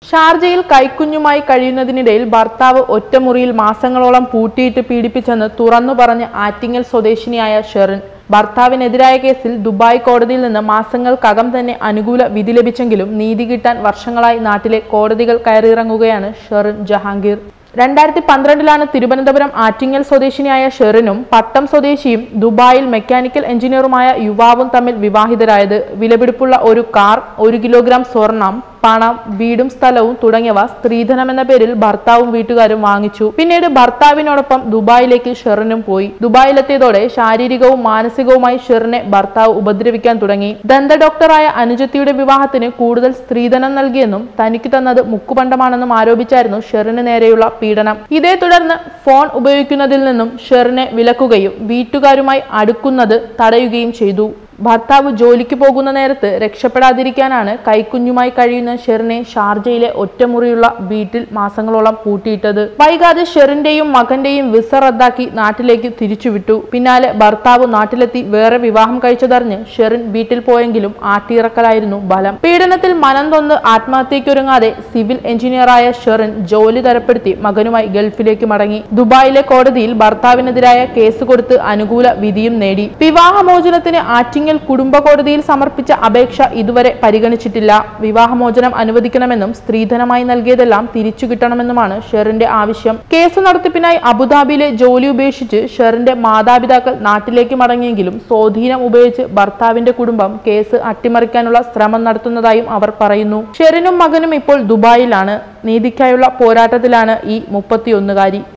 ഷാർജയിൽ കൈക്കുഞ്ഞുമായി കഴിയുന്നതിനിടയിൽ ഭർത്താവ് ഒറ്റമുറിയിൽ മാസങ്ങളോളം പൂട്ടിയിട്ട് പീഡിപ്പിച്ചെന്ന് തുറന്നു പറഞ്ഞ് ആറ്റിങ്ങൽ സ്വദേശിനിയായ ഷെറിൻ. ഭർത്താവിനെതിരായ കേസിൽ ദുബായ് കോടതിയിൽ നിന്ന് മാസങ്ങൾക്കകം തന്നെ അനുകൂല വിധി ലഭിച്ചെങ്കിലും നീതി കിട്ടാൻ വർഷങ്ങളായി നാട്ടിലെ കോടതികൾ കയറിയിറങ്ങുകയാണ് ഷെറിൻ ജഹാംഗീർ. 2012 തിരുവനന്തപുരം ആറ്റിങ്ങൽ സ്വദേശിനിയായ ഷെറിനും പട്ടം സ്വദേശിയും ദുബായിൽ മെക്കാനിക്കൽ എഞ്ചിനീയറുമായ യുവാവും തമ്മിൽ വിവാഹിതരായത്. വിലപിടിപ്പുള്ള ഒരു കാർ, 1 കിലോഗ്രാം സ്വർണം, പണം, വീടും സ്ഥലവും തുടങ്ങിയവ സ്ത്രീധനമെന്ന പേരിൽ ഭർത്താവും വീട്ടുകാരും വാങ്ങിച്ചു. പിന്നീട് ഭർത്താവിനോടൊപ്പം ദുബായിലേക്ക് ഷെറിനും പോയി. ദുബായിലെത്തിയതോടെ ശാരീരികവും മാനസികവുമായി ഷെറിനെ ഭർത്താവ് ഉപദ്രവിക്കാൻ തുടങ്ങി. ദന്ത ഡോക്ടറായ അനുജത്തിയുടെ വിവാഹത്തിന് കൂടുതൽ സ്ത്രീധനം നൽകിയെന്നും തനിക്ക് തന്നത് മുക്കുപണ്ടമാണെന്നും ആരോപിച്ചായിരുന്നു ഷെറിന് നേരെയുള്ള പീഡനം. ഇതേ തുടർന്ന് ഫോൺ ഉപയോഗിക്കുന്നതിൽ നിന്നും ഷെറിനെ വിലക്കുകയും വീട്ടുകാരുമായി അടുക്കുന്നത് തടയുകയും ചെയ്തു. ഭർത്താവ് ജോലിക്ക് പോകുന്ന നേരത്ത് രക്ഷപ്പെടാതിരിക്കാനാണ് കൈക്കുഞ്ഞുമായി കഴിയുന്ന ഷെറിനെ ഷാർജയിലെ ഒറ്റമുറിയുള്ള വീട്ടിൽ മാസങ്ങളോളം പൂട്ടിയിട്ടത്. വൈകാതെ ഷെറിന്റെയും മകന്റെയും വിസ റദ്ദാക്കി നാട്ടിലേക്ക് തിരിച്ചുവിട്ടു. പിന്നാലെ ഭർത്താവ് നാട്ടിലെത്തി വേറെ വിവാഹം കഴിച്ചതറിഞ്ഞ് ഷെറിൻ വീട്ടിൽ പോയെങ്കിലും ആട്ടിയിറക്കലായിരുന്നു ബലം. പീഡനത്തിൽ മനം നൊന്ന് ആത്മഹത്യയ്ക്കൊരുങ്ങാതെ സിവിൽ എഞ്ചിനീയറായ ഷെറിൻ ജോലി തരപ്പെടുത്തി മകനുമായി ഗൾഫിലേക്ക് മടങ്ങി. ദുബായിലെ കോടതിയിൽ ഭർത്താവിനെതിരായ കേസ് കൊടുത്ത് അനുകൂല വിധിയും നേടി. വിവാഹമോചനത്തിന് ആറ്റിങ്ങൽ കുടുംബ കോടതിയിൽ സമർപ്പിച്ച അപേക്ഷ ഇതുവരെ പരിഗണിച്ചിട്ടില്ല. വിവാഹമോചനം അനുവദിക്കണമെന്നും സ്ത്രീധനമായി നൽകിയതെല്ലാം തിരിച്ചു കിട്ടണമെന്നുമാണ് ഷെറിന്റെ ആവശ്യം. കേസ് നടത്തിപ്പിനായി അബുദാബിയിലെ ജോലി ഉപേക്ഷിച്ച് ഷെറിന്റെ മാതാപിതാക്കൾ നാട്ടിലേക്ക് മടങ്ങിയെങ്കിലും സ്വാധീനം ഉപയോഗിച്ച് ഭർത്താവിന്റെ കുടുംബം കേസ് അട്ടിമറിക്കാനുള്ള ശ്രമം നടത്തുന്നതായും അവർ പറയുന്നു. ഷെറിനും മകനും ഇപ്പോൾ ദുബായിലാണ്. നീതിക്കായുള്ള പോരാട്ടത്തിലാണ് ഈ 31-കാരി.